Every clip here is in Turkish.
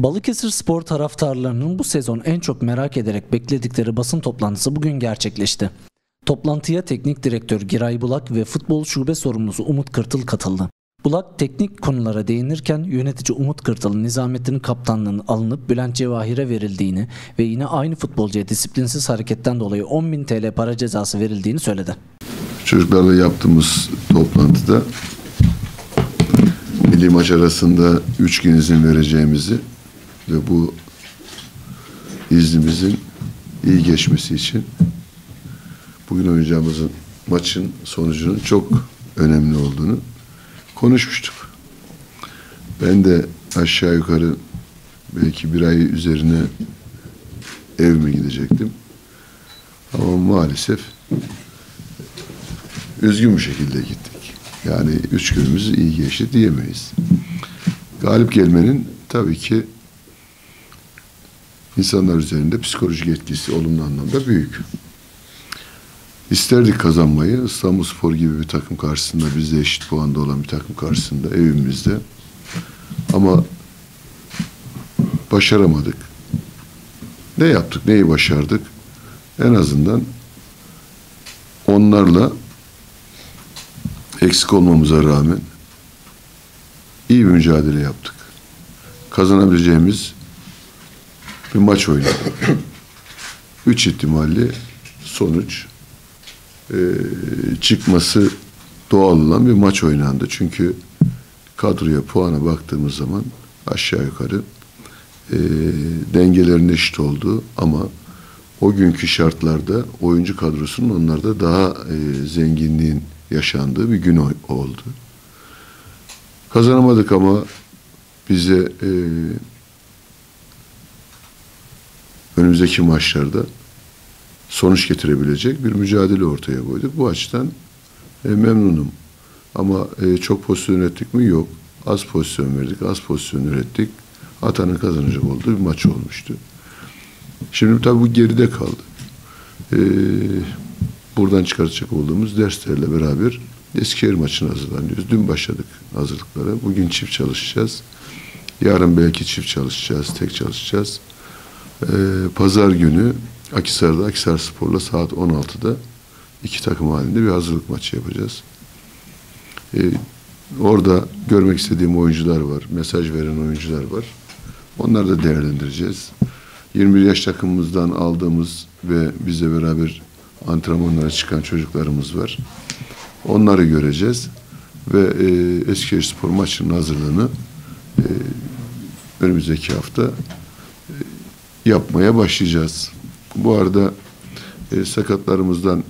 Balıkesirspor taraftarlarının bu sezon en çok merak ederek bekledikleri basın toplantısı bugün gerçekleşti. Toplantıya teknik direktör Giray Bulak ve futbol şube sorumlusu Umut Kırtıl katıldı. Bulak teknik konulara değinirken yönetici Umut Kırtıl'ın Nizamettin'in kaptanlığının alınıp Bülent Cevahir'e verildiğini ve yine aynı futbolcuya disiplinsiz hareketten dolayı 10.000 TL para cezası verildiğini söyledi. Çocuklarla yaptığımız toplantıda milli maç arasında 3 gün izin vereceğimizi ve bu iznimizin iyi geçmesi için bugün oynayacağımız maçın sonucunun çok önemli olduğunu konuşmuştuk. Ben de aşağı yukarı belki bir ay üzerine evime gidecektim. Ama maalesef üzgün bir şekilde gittik. Yani 3 günümüz iyi geçti diyemeyiz. Galip gelmenin tabii ki insanlar üzerinde psikolojik etkisi olumlu anlamda büyük. İsterdik kazanmayı. İstanbulspor gibi bir takım karşısında, bizde eşit puanda olan bir takım karşısında, evimizde. Ama başaramadık. Ne yaptık, neyi başardık? En azından onlarla eksik olmamıza rağmen iyi bir mücadele yaptık. Kazanabileceğimiz bir maç oynadık. 3 ihtimalli sonuç çıkması doğal olan bir maç oynandı. Çünkü kadroya, puana baktığımız zaman aşağı yukarı dengelerin eşit olduğu ama o günkü şartlarda oyuncu kadrosunun onlarda daha zenginliğin yaşandığı bir gün oldu. Kazanamadık ama bize önümüzdeki maçlarda sonuç getirebilecek bir mücadele ortaya koyduk. Bu açıdan memnunum. Ama çok pozisyon ürettik mi? Yok. Az pozisyon verdik, az pozisyon ürettik. Atanın kazanacak olduğu bir maç olmuştu. Şimdi tabii bu geride kaldı. Buradan çıkartacak olduğumuz derslerle beraber Eskişehir maçına hazırlanıyoruz. Dün başladık hazırlıklara. Bugün çift çalışacağız. Yarın belki çift çalışacağız, tek çalışacağız. Pazar günü Akhisar'da, Akhisarspor'la saat 16'da iki takım halinde bir hazırlık maçı yapacağız. Orada görmek istediğim oyuncular var, mesaj veren oyuncular var. Onları da değerlendireceğiz. 21 yaş takımımızdan aldığımız ve bizle beraber antrenmanlara çıkan çocuklarımız var. Onları göreceğiz ve Eskişehirspor maçının hazırlığını önümüzdeki hafta yapmaya başlayacağız. Bu arada sakatlarımızdan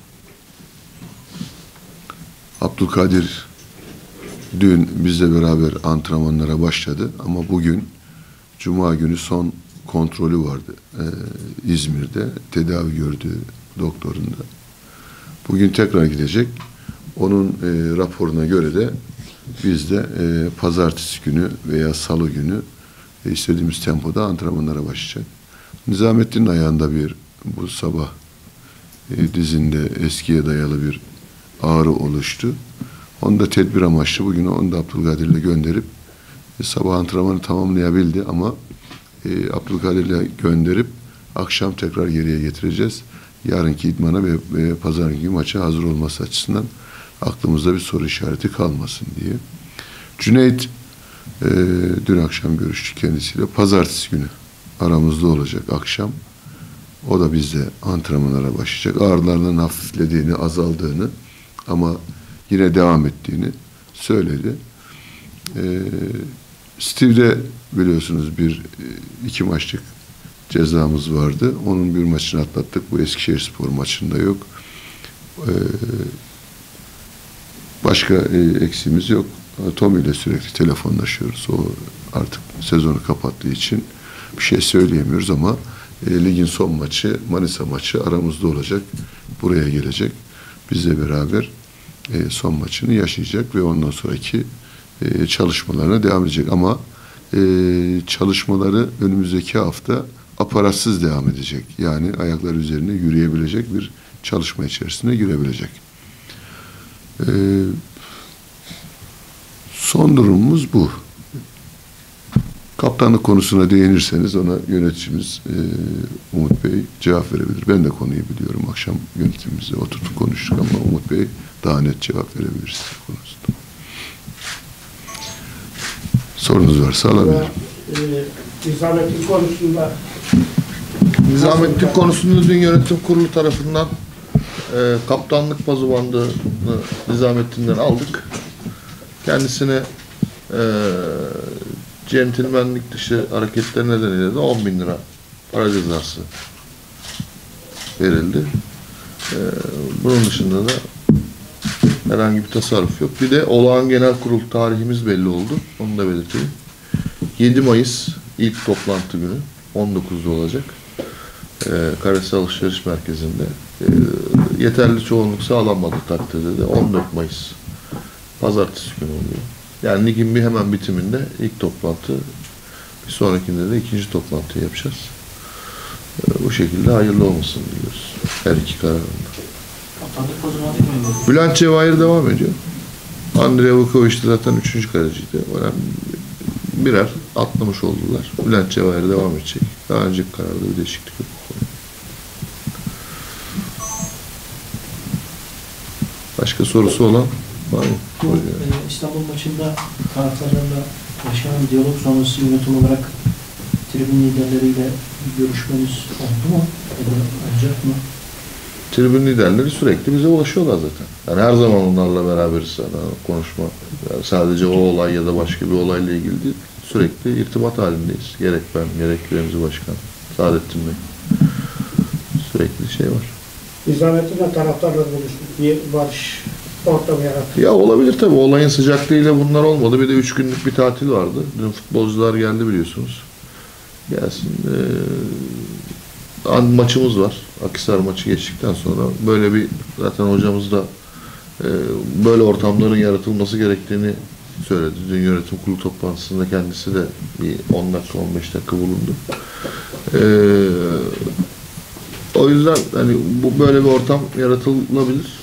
Abdülkadir dün bizle beraber antrenmanlara başladı ama bugün Cuma günü son kontrolü vardı İzmir'de. Tedavi gördüğü doktorunda. Bugün tekrar gidecek. Onun raporuna göre de biz de pazartesi günü veya salı günü istediğimiz tempoda antrenmanlara başlayacak. Nizamettin'in ayağında bu sabah dizinde eskiye dayalı bir ağrı oluştu. Onu da tedbir amaçlı bugün onu da Abdülkadir'le gönderip sabah antrenmanı tamamlayabildi ama Abdülkadir'le gönderip akşam tekrar geriye getireceğiz. Yarınki idmana ve pazar günü maça hazır olması açısından aklımızda bir soru işareti kalmasın diye. Cüneyt dün akşam görüştük kendisiyle. Pazartesi günü aramızda olacak akşam. O da bizle antrenmanlara başlayacak. Ağrılarının hafiflediğini, azaldığını ama yine devam ettiğini söyledi. Steve'de biliyorsunuz iki maçlık cezamız vardı. Onun bir maçını atlattık. Bu Eskişehirspor maçında yok. Başka eksiğimiz yok. Tommy ile sürekli telefonlaşıyoruz. O artık sezonu kapattığı için bir şey söyleyemiyoruz ama ligin son maçı, Manisa maçı aramızda olacak. Buraya gelecek. Bizle beraber son maçını yaşayacak ve ondan sonraki çalışmalarına devam edecek. Ama çalışmaları önümüzdeki hafta aparatsız devam edecek. Yani ayaklar üzerine yürüyebilecek bir çalışma içerisine girebilecek. Son durumumuz bu. Kaptanlık konusuna değinirseniz ona yöneticimiz Umut Bey cevap verebilir. Ben de konuyu biliyorum. Akşam yönetimimizle oturduk konuştuk ama Umut Bey daha net cevap verebilir size konusunda. Sorunuz varsa alabilirim. Nizamettin konusunda Nizamettin konusunda dün yönetim kurulu tarafından kaptanlık pazubandını Nizamettin'den aldık. Kendisine centilmenlik dışı hareketler nedeniyle de 10.000 lira para cezası verildi. Bunun dışında da herhangi bir tasarruf yok. Bir de olağan genel kurul tarihimiz belli oldu. Onu da belirteyim. 7 Mayıs ilk toplantı günü 19'da olacak. Karesi Alışveriş Merkezi'nde. Yeterli çoğunluk sağlanmadığı takdirde de 14 Mayıs Pazartesi günü oluyor. Yani ligin hemen bitiminde ilk toplantı, bir sonrakinde de ikinci toplantıyı yapacağız. Bu şekilde hayırlı olmasını diliyoruz. Her iki kararında. Bülent Cevahir devam ediyor. Andrei Vukovic de zaten 3. kaleciydi. Birer atlamış oldular. Bülent Cevahir devam edecek. Daha önceki kararda bir değişiklik yok. Başka sorusu olan var mı? bu İstanbul maçında taraftarlarla yaşanan diyalog sonrası yönetim olarak tribün liderleriyle görüşmeniz oldu mu? Ya da olacak mı? Tribün liderleri sürekli bize ulaşıyorlar zaten. Yani her zaman onlarla beraberiz. Yani konuşma. Yani sadece o olay ya da başka bir olayla ilgili değil. Sürekli irtibat halindeyiz. Gerek ben, gerek Remzi Başkan, Saadettin Bey. Sürekli şey var. Nizamettin'le taraftarla buluştuk. Bir barış ortamı yarattı. Ya olabilir tabii. Olayın sıcaklığıyla bunlar olmadı. Bir de 3 günlük bir tatil vardı. Dün futbolcular geldi biliyorsunuz. Gelsin. Maçımız var. Akhisar maçı geçtikten sonra böyle bir zaten hocamız da böyle ortamların yaratılması gerektiğini söyledi. Dün yönetim kurulu toplantısında kendisi de bir 10 dakika 15 dakika bulundu. O yüzden hani bu böyle bir ortam yaratılabilir.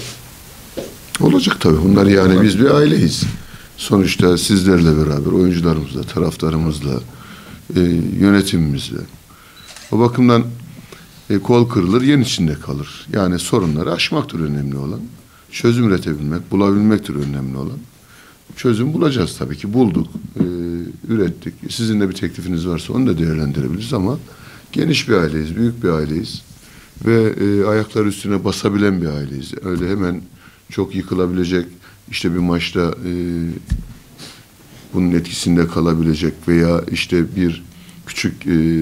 Olacak tabii. Bunlar yani biz bir aileyiz. Sonuçta sizlerle beraber oyuncularımızla, taraftarımızla, yönetimimizle. O bakımdan kol kırılır, yen içinde kalır. Yani sorunları aşmaktır önemli olan. Çözüm üretebilmek, bulabilmektir önemli olan. Çözüm bulacağız tabii ki. Bulduk, ürettik. Sizin de bir teklifiniz varsa onu da değerlendirebiliriz ama geniş bir aileyiz, büyük bir aileyiz. Ve ayaklar üstüne basabilen bir aileyiz. Öyle hemen çok yıkılabilecek, işte bir maçta bunun etkisinde kalabilecek veya işte bir küçük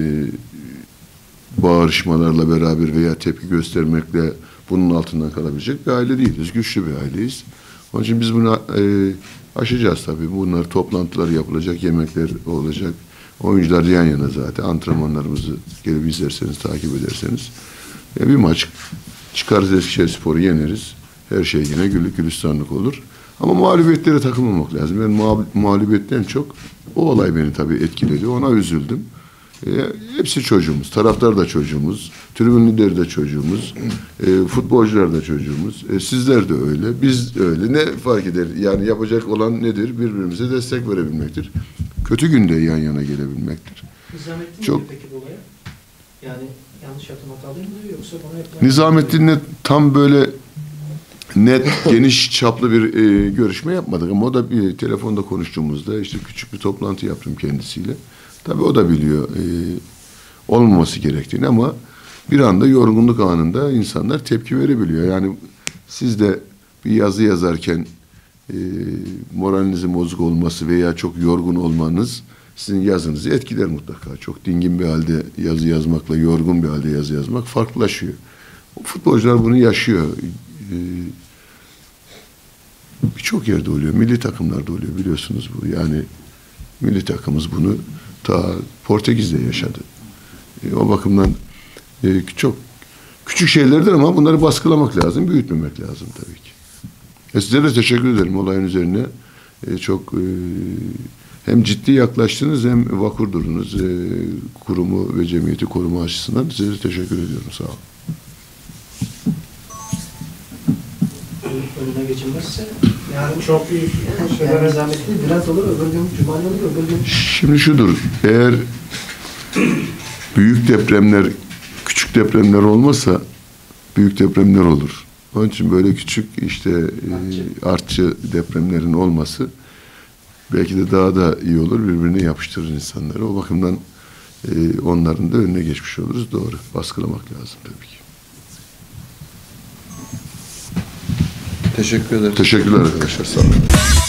bağırışmalarla beraber veya tepki göstermekle bunun altından kalabilecek bir aile değiliz. Güçlü bir aileyiz. Onun için biz bunu aşacağız tabii. Bunlar toplantılar yapılacak, yemekler olacak. Oyuncular yan yana zaten. Antrenmanlarımızı gelip izlerseniz, takip ederseniz. Bir maç çıkarız, Eskişehirspor'u yeneriz. Her şey yine güllük gülistanlık olur. Ama mağlubiyetlere takılmamak lazım. Ben mağlubiyetten çok o olay beni tabii etkiledi. Ona üzüldüm. Hepsi çocuğumuz. Taraftar da çocuğumuz. Tribün lideri de çocuğumuz. Futbolcular da çocuğumuz. Sizler de öyle. Biz de öyle. Ne fark eder? Yani yapacak olan nedir? Birbirimize destek verebilmektir. Kötü günde yan yana gelebilmektir. Nizamettin Çok... peki bu olaya? Yani yanlış hatırlatayım mı yoksa bana yapılan... Nizamettin'le tam böyle net, geniş çaplı bir görüşme yapmadık ama o da bir telefonda konuştuğumuzda işte küçük bir toplantı yaptım kendisiyle. Tabii o da biliyor olmaması gerektiğini ama bir anda yorgunluk anında insanlar tepki verebiliyor. Yani siz de bir yazı yazarken moralinizin bozuk olması veya çok yorgun olmanız sizin yazınızı etkiler mutlaka. Çok dingin bir halde yazı yazmakla yorgun bir halde yazı yazmak farklılaşıyor. Futbolcular bunu yaşıyor. Birçok yerde oluyor. Milli takımlarda oluyor biliyorsunuz bu. Yani milli takımımız bunu ta Portekiz'de yaşadı. O bakımdan çok küçük şeylerdir ama bunları baskılamak lazım, büyütmemek lazım tabii ki. Size de teşekkür ederim olayın üzerine. Çok hem ciddi yaklaştınız hem vakur durdunuz. Kurumu ve cemiyeti koruma açısından size de teşekkür ediyorum. Sağ olun. önüne geçilmezse Yani çok büyük yani şeylere zahmetli biraz olur, öbür gün Cumali olur, öbür gün Şimdi şudur, eğer büyük depremler, küçük depremler olmasa büyük depremler olur. Onun için böyle küçük işte artçı depremlerin olması belki de daha da iyi olur. Birbirine yapıştırır insanları. O bakımdan onların da önüne geçmiş oluruz. Doğru. Baskılamak lazım tabii ki. Teşekkür ederim. Teşekkürler arkadaşlar. Sağ olun.